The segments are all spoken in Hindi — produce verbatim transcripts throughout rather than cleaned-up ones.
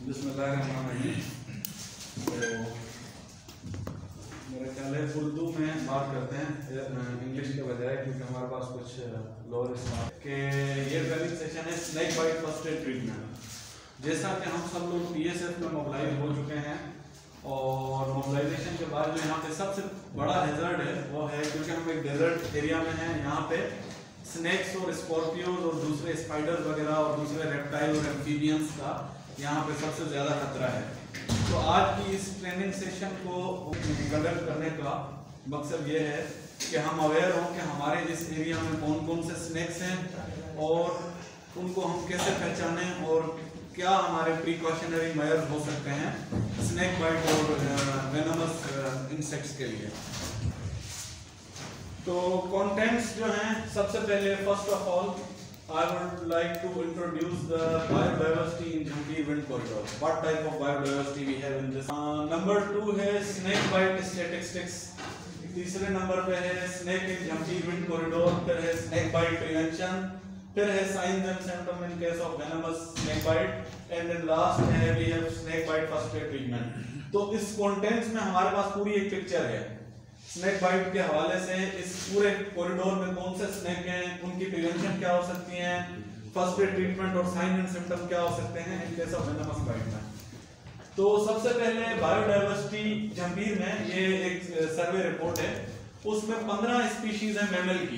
बिस्मिल्लाहिर्रहमानिर्रहीम। तो मेरा ख्याल है उर्दू में बात करते हैं इंग्लिश के बजाय, क्योंकि हमारे पास कुछ लोअर स्टाफ के ये पहली सेशन है snake bite first aid treatment. जैसा कि हम सब लोग पी एस एफ में मोबिलाइज हो चुके हैं और मोबिलाइजेशन के बाद जो यहाँ पे सबसे बड़ा हैजर्ड है वो है, क्योंकि हम एक डेजर्ट एरिया में हैं, यहाँ पे स्नेक्स और स्कॉर्पियोज और दूसरे स्पाइडर्स वगैरह और दूसरे रेप्टाइल और एम्फीबियंस का यहाँ पे सबसे ज़्यादा खतरा है। तो आज की इस ट्रेनिंग सेशन को कंडक्ट करने का मकसद ये है कि हम अवेयर हों कि हमारे इस एरिया में कौन कौन से स्नेक्स हैं और उनको हम कैसे पहचानें और क्या हमारे प्रिकॉशनरी मेजर्स हो सकते हैं स्नेक बाइट और वेनमस इंसेक्ट्स के लिए। तो कंटेंट्स जो हैं, सबसे पहले first of all I would like to introduce the biodiversity in Jhampir Wind Corridor. What type of biodiversity we have in this? Uh, number two है snake bite statistics. तीसरे नंबर पे है snake in Jhampir Wind Corridor. फिर है snake bite prevention. फिर है signs and symptoms in case of venomous snake bite. And then last है we have snake bite first aid treatment. तो इस contents में हमारे पास पूरी एक पिक्चर है स्नेक बाइट के हवाले से। इस पूरे कॉरिडोर में कौन से स्नेक हैं, उनकी प्रिवेंशन क्या हो सकती है, फर्स्ट एड ट्रीटमेंट और साइन एंड सिम्टम क्या हो सकते हैं in case of venomous bite में। तो सबसे पहले बायोडाइवर्सिटी जंबीर में ये एक सर्वे रिपोर्ट है, उसमें पंद्रह स्पीशीज है मैमल की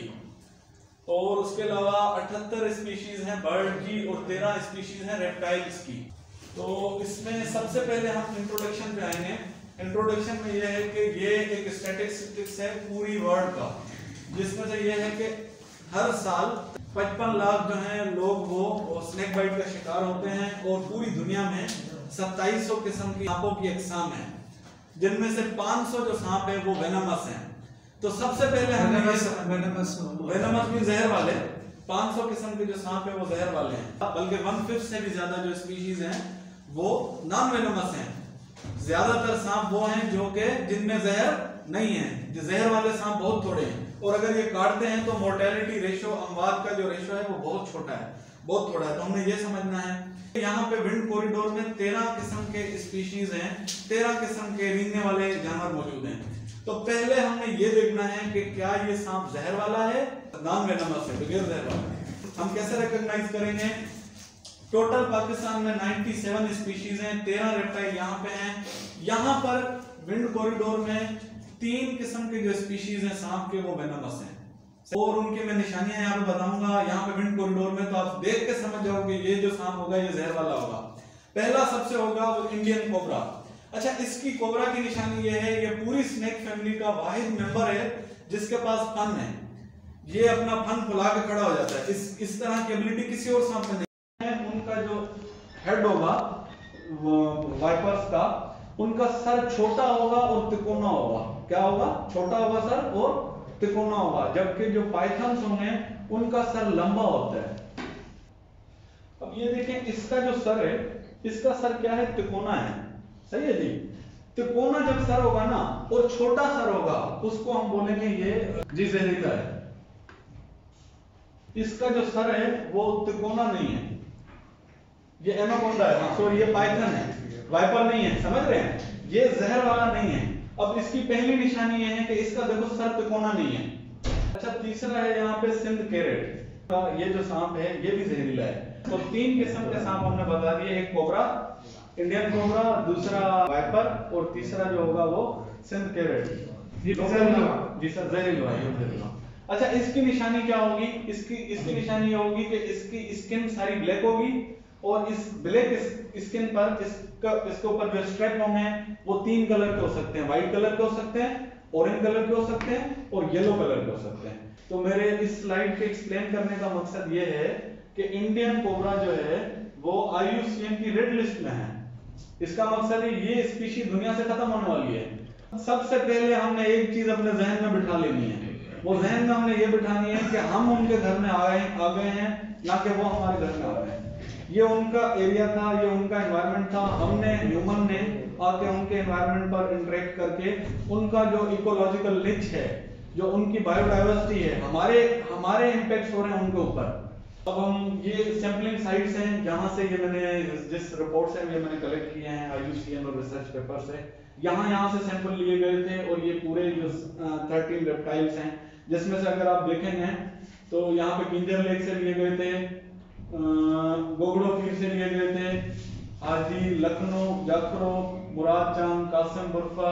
और उसके अलावा अठहत्तर स्पीशीज हैं बर्ड की और तेरह स्पीशीज हैं रेप्टाइल्स की। तो इसमें सबसे पहले हम इंट्रोडक्शन पे आएंगे। इंट्रोडक्शन में यह है कि ये एक स्टैटिस्टिक्स है पूरी वर्ल्ड का, जिसमें से ये है कि हर साल पचपन लाख जो हैं लोग वो स्नेक बाइट का शिकार होते हैं और पूरी दुनिया में सत्ताईस सौ किस्म की सांपों की अक़साम है, जिनमें से पाँच सौ जो सांप है वो वेनमस हैं। तो सबसे पहले हमने वेनमस वेनमस भी जहर वाले पाँच सौ किस्म के जो सांप है वो जहर वाले हैं, बल्कि वन फिफ्थ से भी ज्यादा जो स्पीशीज हैं वो नॉन वेनमस हैं। ज्यादातर सांप वो हैं जो कि जिनमें जहर नहीं है, जो जहर वाले सांप बहुत थोड़े हैं और अगर ये काटते हैं तो मोर्टेलिटी रेशो, अमवात का जो रेशो है वो बहुत छोटा है, बहुत थोड़ा है। तो हमने ये समझना है यहाँ पे विंड कॉरिडोर में तेरह किस्म के स्पीशीज हैं, तेरह किस्म के रेंगने वाले जानवर मौजूद हैं। तो पहले हमने ये देखना है कि क्या ये सांप जहर वाला है, नॉन वेनमस है, बगैर जहर वाला है। हम कैसे रिकॉग्नाइज करेंगे? टोटल पाकिस्तान में सत्तानवे स्पीशीज हैं, तेरह रेप्टाइल यहाँ पे हैं। यहाँ पर विंड कॉरिडोर में तीन किस्म के जो स्पीशीज हैं सांप के वो वेनमस हैं और उनके मैं निशानियां यहाँ पे बताऊंगा। यहाँ पे विंड कॉरिडोर में तो आप देख के समझ जाओगे ये जो सांप होगा ये जहर वाला होगा। पहला सबसे होगा वो इंडियन कोबरा। अच्छा, इसकी कोबरा की निशानी ये है, ये पूरी स्नेक फैमिली का वाहिद मेंबर है जिसके पास फन है, ये अपना फन फुला के खड़ा हो जाता है। इस इस तरह की एबिलिटी किसी और सांप में नहीं है। उनका जो हेड होगा वो वाइपर्स का, उनका सर छोटा होगा और तिकोना होगा। क्या होगा? छोटा होगा सर और तिकोना होगा। जबकि जो पाइथन्स होंगे उनका सर लंबा होता है। अब ये देखें, इसका जो सर है, इसका सर क्या है? तिकोना है। सही है जी। तिकोना जब सर होगा ना और छोटा सर होगा उसको हम बोलेंगे ये जी जहरीला है। इसका जो सर है वो तिकोना नहीं है, ये एनाकोंडा है, सॉरी ये पाइथन है, वाइपर नहीं है। समझ रहे हैं? ये जहर वाला नहीं है। अब इसकी पहली निशानी ये है कि इसका देखो सर तिकोना नहीं है। अच्छा, तीसरा है यहाँ पे सिंध कैरेट, ये जो सांप है ये भी जहरीला है। तो तीन किस्म के सांप हमने बता दिए, एक कोबरा, इंडियन कोबरा, दूसरा वाइपर और तीसरा जो होगा वो सिंध कैरेट। जी सर, जहरीला है। अच्छा, इसकी निशानी क्या होगी? इसकी इसकी निशानी ये होगी कि इसकी स्किन सारी ब्लैक होगी और इस ब्लैक स्किन पर इसका इसके ऊपर जो स्ट्रैप होंगे वो तीन कलर के हो सकते हैं, व्हाइट कलर के हो सकते हैं, ऑरेंज कलर के हो सकते हैं और येलो कलर के हो सकते हैं। तो मेरे इस स्लाइड के एक्सप्लेन करने का मकसद ये है कि इंडियन कोबरा जो है वो आई यू सी एन की रेड लिस्ट में है। इसका मकसद है ये स्पीशी दुनिया से खत्म होने वाली है। सबसे पहले हमने एक चीज अपने जहन में बिठा लेनी है, वो जहन में हमने ये बिठानी है कि हम उनके घर में आ गए आ गए हैं, ना कि वो हमारे घर में आ गए हैं। ये उनका एरिया था, ये उनका एनवायरनमेंट था, हमने ह्यूमन ने आके उनके एनवायरनमेंट पर इंटरेक्ट करके उनका जो इकोलॉजिकल निच है, जो उनकी बायोडाइवर्सिटी है, हमारे हमारे इंपैक्ट हो रहे हैं उनके ऊपर। अब हम ये सैम्पलिंग साइट्स हैं जहां से ये मैंने जिस रिपोर्ट से ये मैंने कलेक्ट किए हैं आई यू सी एन और रिसर्च पेपर से, यहाँ यहाँ से सैंपल लिए गए थे और ये पूरे जो थर्टीन रेप्टाइल्स हैं जिसमें से अगर आप देखेंगे तो यहाँ पे किंजर लेक से लिए गए थे, गोगड़ो पीर से लिए गए थे, हाजी Lucknow Jakhro Murad Chand Kasim Burfa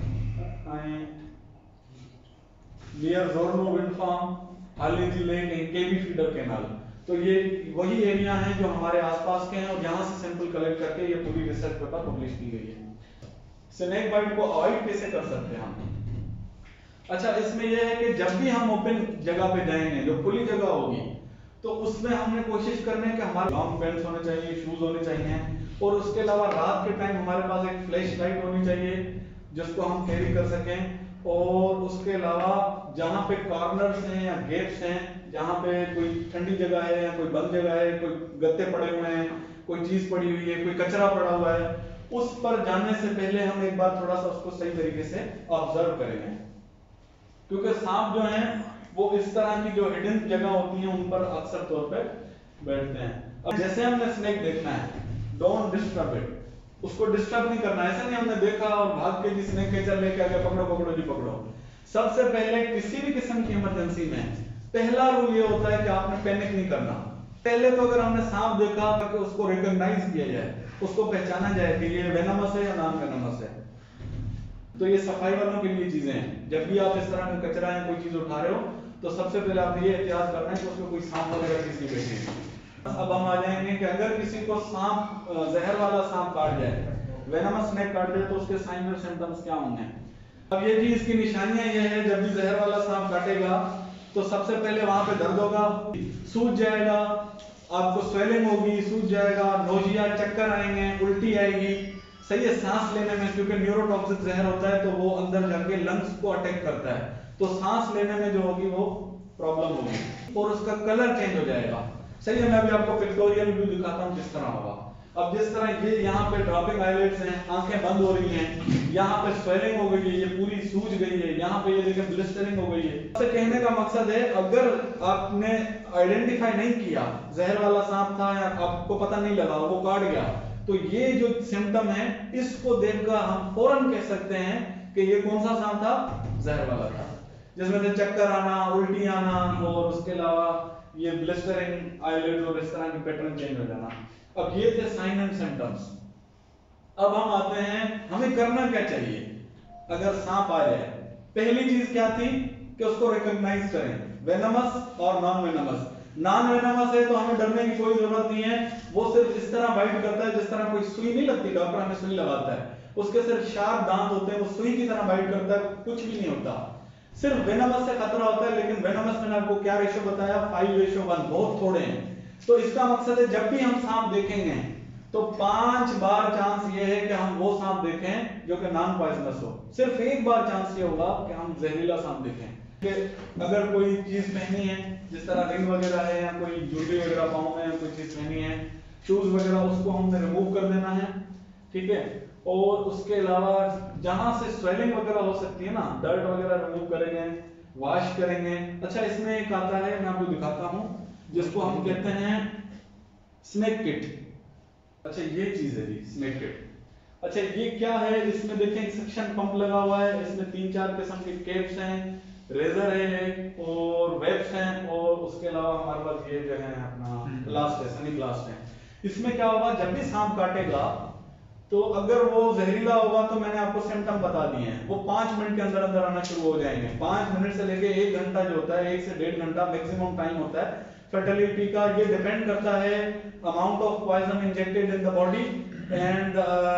near Jorno wind farm Haleji lake and K B feeder canal. तो ये वही एरिया हैं जो हमारे आसपास के हैं और यहाँ से सैंपल कलेक्ट करके ये पूरी रिसर्च पेपर पब्लिश की गई है। स्नेक बाइट को अवॉइड कैसे कर सकते हैं हम? अच्छा, इसमें यह है कि जब भी हम ओपन जगह पे जाएंगे जो खुली जगह होगी तो उसमें हमने कोशिश करनी है कि हमारे लॉन्ग पैंट्स होने चाहिए, शूज होने चाहिए और उसके अलावा रात के टाइम हमारे पास एक फ्लैश लाइट होनी चाहिए जिसको हम कैरी कर सकें। और उसके अलावा जहाँ पे कॉर्नर्स हैं या गैप्स हैं, जहाँ पे कोई ठंडी जगह है या कोई बंद जगह है, कोई गत्ते पड़े हुए हैं, कोई चीज पड़ी हुई है, कोई कचरा पड़ा हुआ है, उस पर जाने से पहले हम एक बार थोड़ा सा उसको सही तरीके से ऑब्जर्व करेंगे, क्योंकि सांप जो हैं वो इस तरह की जो हिडन जगह होती हैं उन पर अक्सर तौर पे बैठते हैं। अब जैसे हमने स्नेक देखना है, डोंट डिस्टर्ब इट, उसको डिस्टर्ब नहीं करना। ऐसा नहीं हमने देखा और भाग के जी स्नेक के चल लेके आगे पकड़ो पकड़ो जी पकड़ो। सबसे पहले किसी भी किस्म की इमरजेंसी में पहला रूल ये होता है कि आपने पैनिक नहीं करना। पहले तो अगर हमने सांप देखा कि उसको रिकॉग्नाइज किया जाए, उसको पहचाना जाए कि ये वेनमस है या नॉन वेनमस है। तो ये सफाई वालों के लिए चीजें हैं। जब भी आप इस तरह का कचरा या कोई चीज उठा रहे हो तो सबसे पहले आपने ये एहतियात करना है कि उसमें कोई सांप वगैरह चीज नहीं बैठी है। अब हम आ जाएंगे कि अगर किसी को सांप जहर वाला सांप काट जाए, वेनमस स्नेक काट जाए, तो उसके साइन और सिम्टम्स क्या होंगे? अब ये जी इसकी निशानियां ये है, जब भी जहर वाला सांप काटेगा तो सबसे पहले वहां पे दर्द होगा, सूज जाएगा, आपको स्वेलिंग होगी, सूज जाएगा, नोजिया, चक्कर आएंगे, उल्टी आएगी। सही है, सांस लेने में क्योंकि न्यूरोटॉक्सिक जहर होता है तो वो अंदर जाके लंग्स को अटैक करता है, तो सांस लेने में जो होगी वो प्रॉब्लम होगी और उसका कलर चेंज हो जाएगा। सही है, मैं अभी आपको पिक्टोरियल व्यू दिखाता हूँ किस तरह होगा। अब जिस तरह ये यहाँ पे ड्रॉपिंग आईलिड्स हैं, आंखें बंद हो रही हैं, यहाँ पे स्वेलिंग हो गई है, ये पूरी सूज गई है, यहाँ पे ये देखें ब्लिस्टरिंग हो गई है। तो कहने का मकसद है अगर आपने आइडेंटिफाई नहीं किया जहर वाला सांप था या आपको पता नहीं लगा वो काट गया, तो ये जो सिम्टम है इसको देखकर हम फौरन कह सकते हैं कि ये कौन सा सांप था, जहर वाला था, जिसमें से चक्कर आना, उल्टी आना और उसके अलावा ये ब्लिस्टरिंग आईलिड और इस तरह की पैटर्न चेंज हो जाना। अब ये थे साइन एंड सिम्टम्स। अब हम आते हैं हमें करना क्या चाहिए अगर सांप आ जाए। पहली चीज क्या थी कि उसको रिकॉग्नाइज करें, वेनमस और नॉन वेनमस। नॉन वेनमस है तो हमें डरने की कोई जरूरत नहीं है, वो सिर्फ इस तरह बाइट करता है जिस तरह कोई सुई नहीं लगती, डॉक्टर हमें सुई लगाता है, उसके सिर्फ शार्प दांत होते हैं, वो सुई की तरह बाइट करता है, कुछ भी नहीं होता। सिर्फ वेनमस से खतरा होता है, लेकिन वेनमस मैंने आपको क्या रेशो बताया, फाइव रेशो वन, बहुत थोड़े हैं। तो इसका मकसद है जब भी हम सांप देखेंगे तो पांच बार चांस ये है कि हम वो सांप देखें जो कि नॉन पॉइजनस हो, सिर्फ एक बार चांस ये होगा कि हम जहरीला सांप देखें। कि अगर कोई चीज पहनी है जिस तरह रिंग वगैरह है या कोई ज्वेलरी वगैरह पाँव में कोई चीज पहनी है, शूज वगैरह, उसको हमने रिमूव कर देना है, ठीक है। और उसके अलावा जहां से स्वेलिंग वगैरह हो सकती है ना, डर्ट वगैरह रिमूव करेंगे, वॉश करेंगे। अच्छा, इसमें एक आता है, मैं आपको दिखाता हूं, जिसको हम कहते हैं स्नेक किट। अच्छा, ये चीज है जी स्नेक किट। अच्छा, ये क्या है, इसमें देखें सक्शन पंप लगा हुआ है, इसमें तीन चार किस्म के कैप्स हैं, रेजर है और वेब्स हैं और उसके अलावा हमारे पास ये जो है अपना ब्लास्ट है, सनी ब्लास्ट है। इसमें क्या होगा, जब भी सांप काटेगा तो अगर वो जहरीला होगा तो मैंने आपको सिम्टम बता दिए हैं, वो पांच मिनट के अंदर अंदर आना शुरू हो जाएंगे। पांच मिनट से लेके एक घंटा जो होता है, एक से डेढ़ घंटा मैक्सिमम टाइम होता है फर्टिलिटी का। ये डिपेंड करता है amount of poison injected in the body and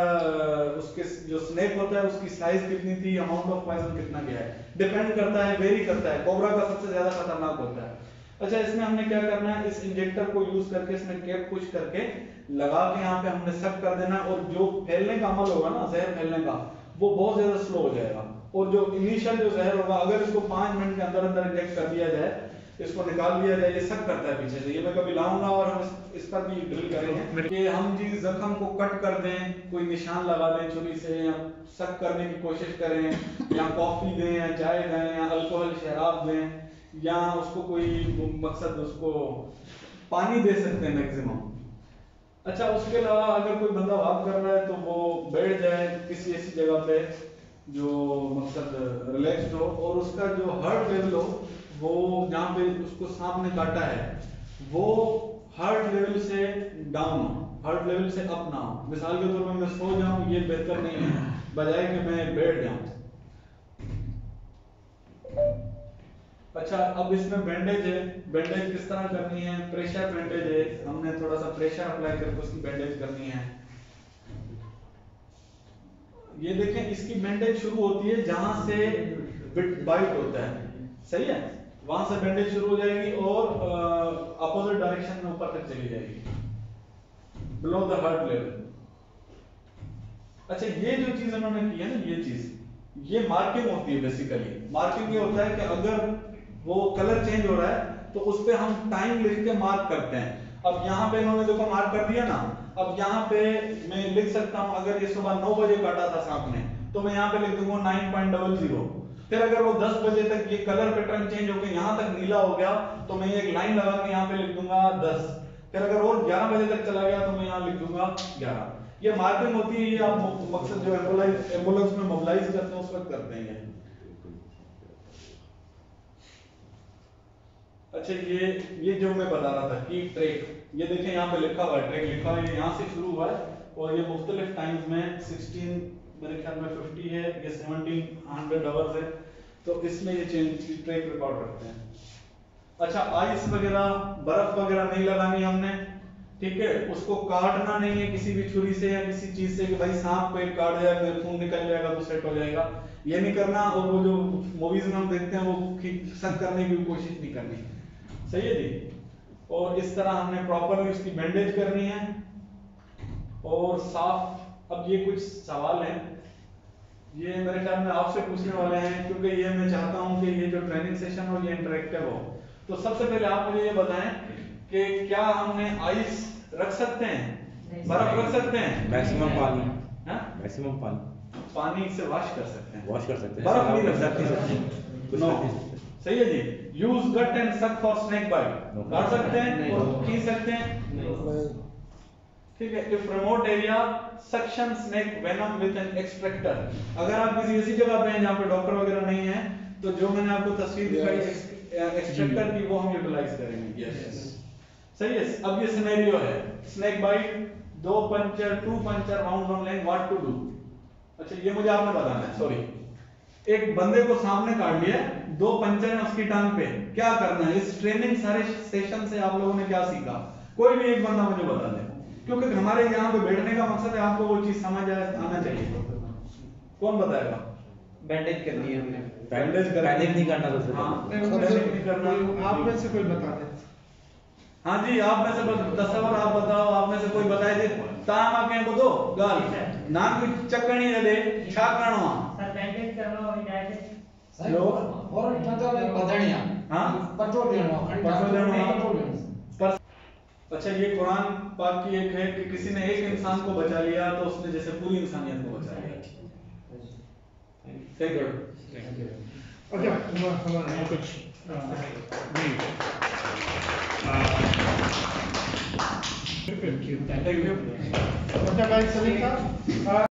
उसके जो स्नेक होता है उसकी साइज कितनी थी, अमाउंट ऑफ पॉइजन कितना गया है, डिपेंड करता है, वेरी करता है। कोबरा का सबसे ज्यादा खतरनाक होता है। अच्छा, इसमें हमने क्या करना है, इस इंजेक्टर को यूज करके इसमें कैप पुश करके लगा के यहाँ पे हमने सब कर देना, और जो फैलने का अमल होगा ना, जहर फैलने का, वो बहुत ज्यादा स्लो हो जाएगा। और जो इनिशियल जो जहर होगा, अगर इसको पांच मिनट के अंदर अंदर इंजेक्ट कर दिया जाए, इसको निकाल दिया जाए, ये सब करता है पीछे से। ये मैं कभी लाऊंगा और हम इस, इस पर भी ड्रिल करेंगे कि हम जी जख्म को कट कर दें, कोई निशान लगा दें छुरी से, या सक करने की कोशिश करें, या कॉफी दें या चाय दें या अल्कोहल शराब दें, या उसको कोई मकसद उसको पानी दे सकते हैं मैक्सिमम। अच्छा, उसके अलावा अगर कोई बंदा वॉक कर रहा है तो वो बैठ जाए किसी ऐसी जगह पे जो मकसद रिलैक्स्ड हो, और उसका जो हार्ट लेवल हो वो जहाँ पे उसको सांप ने काटा है वो हार्ट लेवल से डाउन हो, हार्ट लेवल से अप ना हो। मिसाल के तौर पर मैं सो जाऊं, ये बेहतर नहीं है, बजाय कि मैं बैठ जाऊं। अच्छा, अब इसमें बैंडेज है। बैंडेज किस तरह करनी है? प्रेशर बैंडेज है, हमने थोड़ा सा प्रेशर अप्लाई करके उसकी बैंडेज करनी है। ये देखें, इसकी बैंडेज शुरू होती है जहां से बाइट होता है, सही है, वहां से बैंडेज शुरू हो जाएगी और अपोजिट डायरेक्शन में ऊपर तक चली जाएगी, बिलो द हार्ट लेवल। अच्छा, ये जो चीज उन्होंने की है ना, ये चीज ये मार्किंग होती है। बेसिकली मार्किंग ये होता है कि अगर वो कलर चेंज हो रहा है तो उस पे हम टाइम लिख के मार्क करते हैं। अब यहाँ पे इन्होंने देखो मार्क कर दिया ना, अब यहाँ पे मैं लिख सकता हूँ, अगर ये सुबह नौ बजे काटा था सांप ने तो मैं यहाँ पे लिख दूंगा नाइन पॉइंट डबल जीरो। फिर अगर वो दस बजे तक ये कलर पैटर्न चेंज होकर यहाँ तक नीला हो गया तो मैं एक लाइन लगा के यहाँ पे लिख दूंगा दस। फिर अगर और ग्यारह बजे तक चला गया तो मैं यहाँ लिख दूंगा ग्यारह। ये मार्किंग होती है, ये आप मकसद जो एम्बुलेंस में मोबिलाइज करते हैं उस वक्त करते हैं ये। अच्छा, ये ये जो मैं बता रहा था कि ट्रैक, ये देखें यहाँ पे लिखा हुआ है, ट्रैक लिखा हुआ है, यहाँ से शुरू हुआ है और ये मुख्तलिफ टाइम्स में सिक्सटीन मेरे ख्याल में फिफ्टी है, ये सेवनटीन हंड्रेड आवर्स है, तो इसमें ये चेंज ट्रैक रिकॉर्ड रखते हैं। अच्छा, आइस वगैरह बर्फ वगैरह नहीं लगानी हमने, ठीक है, उसको काटना नहीं है किसी भी छुरी से या किसी चीज से कि भाई सांप को एक काट जाएगा खून निकल जाएगा तो सेट हो जाएगा, ये नहीं करना। और वो जो मूवीज में हम देखते हैं वो सख्त करने की कोशिश नहीं करनी, सही है जी। और इस तरह हमने प्रॉपरली उसकी बैंडेज करनी है और साफ। अब ये कुछ सवाल हैं, ये मेरे ख्याल में आपसे पूछने वाले हैं क्योंकि ये मैं चाहता हूं कि ये जो ट्रेनिंग सेशन हो ये इंटरेक्टिव हो। तो सबसे पहले आप मुझे ये बताएं कि क्या हमने आइस रख सकते हैं, बर्फ रख सकते हैं? मैक्सिमम पानी, हाँ, मैक्सिमम पानी, पानी से वॉश कर सकते हैं, वॉश कर सकते हैं, बर्फ नहीं रख सकते। नो, सही है जी। Use gut and suck for snake bite, काट सकते हैं और खींच सकते हैं, ठीक है। If remote area suction snake venom with an extractor, अगर आप किसी ऐसी जगह पे हैं जहां पे डॉक्टर वगैरह नहीं है तो जो मैंने आपको तस्वीर दिखाई एक्सट्रैक्टर की वो हम यूटिलाइज करेंगे। यस, सही है। अब ये सिनेरियो है, स्नेक बाइट, दो puncture, two puncture round on line, what to do. अच्छा, ये मुझे आपने बताना है। सॉरी, एक बंदे को सामने काट लिया, दो पंचर हैं उसकी टांग पे, क्या करना है? इस ट्रेनिंग सारे सेशन से आप लोगों ने क्या सीखा? कोई भी एक बंदा मुझे बता दे, क्योंकि हमारे यहाँ पे बैठने का मकसद है आपको वो चीज समझ आना चाहिए। कौन बताएगा? बैंडेज करनी है हमने, बैंडेज कर, पैनिक नहीं करना सबसे हाँ, पहले। पैनिक नहीं करना। आप में से कोई बता दे। हाँ जी, आप में से तस्वर आप बताओ, आप में से कोई बताए दे तामा के को दो गाल नाम की चक्कणी दे छा करनो सर बैंडेज करनो हो जाए लो और मतलब बदनिया, हां, पटो देनो, पटो देनो, पटो देनो। पर अच्छा, ये कुरान पाक की एक है कि किसी ने एक इंसान को बचा लिया तो उसने जैसे पूरी इंसानियत को बचा लिया। Thank you. अच्छा, हमारा कुछ नहीं, थैंक यू। अच्छा भाई सलीम साहब,